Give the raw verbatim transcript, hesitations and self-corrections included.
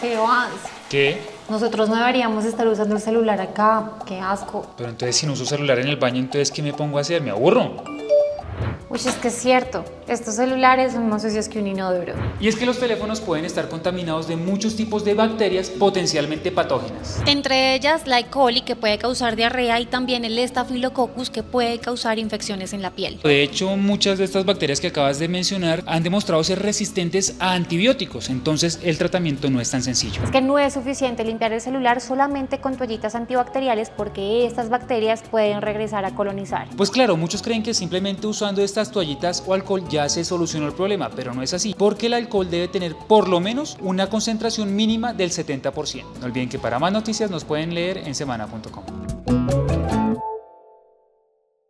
Pero Vance, ¿Qué? nosotros no deberíamos estar usando el celular acá. Qué asco. Pero entonces si no uso celular en el baño, entonces ¿qué me pongo a hacer? Me aburro. Uy, es que es cierto. Estos celulares son más sucios que un inodoro. Y es que los teléfonos pueden estar contaminados de muchos tipos de bacterias potencialmente patógenas. Entre ellas la E. coli, que puede causar diarrea, y también el Staphylococcus, que puede causar infecciones en la piel. De hecho, muchas de estas bacterias que acabas de mencionar han demostrado ser resistentes a antibióticos, entonces el tratamiento no es tan sencillo. Es que no es suficiente limpiar el celular solamente con toallitas antibacteriales porque estas bacterias pueden regresar a colonizar. Pues claro, muchos creen que simplemente usando estas toallitas o alcohol ya se solucionó el problema, pero no es así, porque el alcohol debe tener por lo menos una concentración mínima del setenta por ciento. No olviden que para más noticias nos pueden leer en semana punto com.